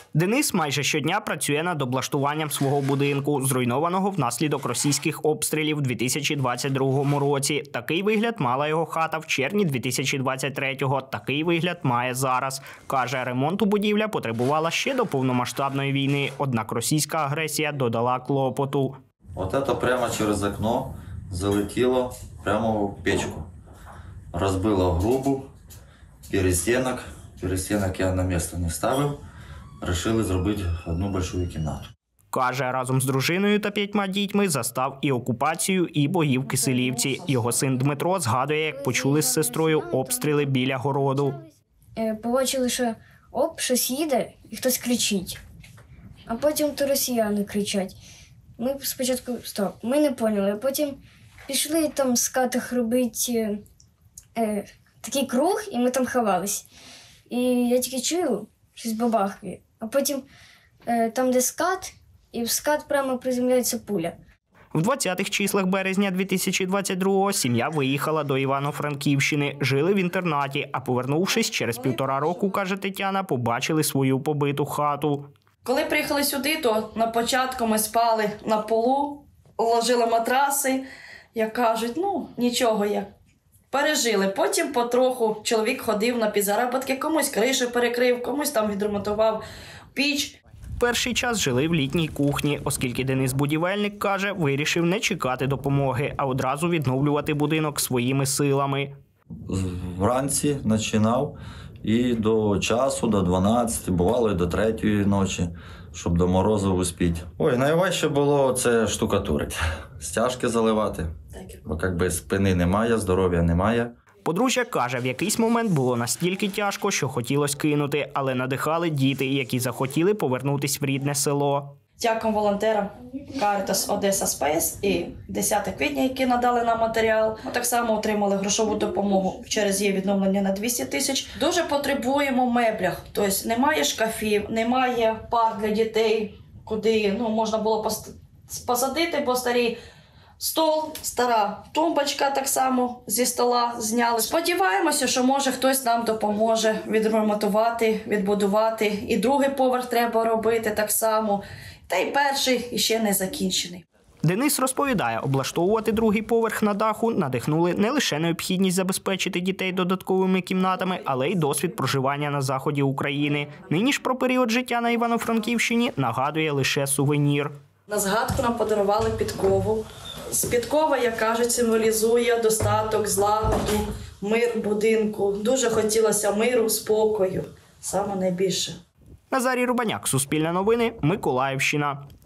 Денис майже щодня працює над облаштуванням свого будинку, зруйнованого внаслідок російських обстрілів у 2022 році. Такий вигляд мала його хата в червні 2023-го. Такий вигляд має зараз. Каже, ремонту будівля потребувала ще до повномасштабної війни, однак російська агресія додала клопоту. От це прямо через окно залетіло прямо в печку. Розбило грубу, перестінок. Перестінок я на місце не ставив. Рішили зробити одну велику кімнату. Каже, разом з дружиною та 5 дітьми застав і окупацію, і бої в Киселівці. Його син Дмитро згадує, як почули з сестрою обстріли біля городу. Побачили, що щось їде і хтось кричить. А потім то росіяни кричать. Ми спочатку ми не поняли, а потім пішли там в скатах робити такий круг, і ми там ховались. І я тільки чую, щось бабахкає. А потім там, де скат, і в скат прямо приземляється пуля. В 20-х числах березня 2022-го сім'я виїхала до Івано-Франківщини. Жили в інтернаті, а повернувшись через 1,5 року, каже Тетяна, побачили свою побиту хату. Коли приїхали сюди, то на початку ми спали на полу, ложили матраси, як кажуть, нічого як. Пережили. Потім потроху чоловік ходив на підзаробітки, комусь кришу перекрив, комусь там відремонтував піч. Перший час жили в літній кухні, оскільки Денис-будівельник, каже, вирішив не чекати допомоги, а одразу відновлювати будинок своїми силами. Вранці починав і до часу, до 12, бувало і до 3 ночі, щоб до морозу успіти. Найважче було це штукатурити, стяжки заливати, бо спини немає, здоров'я немає. Подружжя каже, в якийсь момент було настільки тяжко, що хотілося кинути, але надихали діти, які захотіли повернутися в рідне село. Дякую волонтерам Caritas Odessa Space і 10 квітня, які надали нам матеріал. Ми так само отримали грошову допомогу через її відновлення на 200 тисяч. Дуже потребуємо в меблях. Тобто немає шкафів, немає пар для дітей, куди можна було посадити, бо старі. Стол, стара тумбочка так само зі стола зняли. Сподіваємося, що може хтось нам допоможе відремонтувати, відбудувати. І другий поверх треба робити так само. Та й перший іще не закінчений. Денис розповідає, облаштовувати другий поверх на даху надихнули не лише необхідність забезпечити дітей додатковими кімнатами, але й досвід проживання на заході України. Нині ж про період життя на Івано-Франківщині нагадує лише сувенір. На згадку нам подарували підкову. Підкова, як кажуть, символізує достаток, злагоду, мир в будинку. Дуже хотілося миру, спокою. Саме найбільше. Назарій Рубаняк, Суспільне новини, Миколаївщина.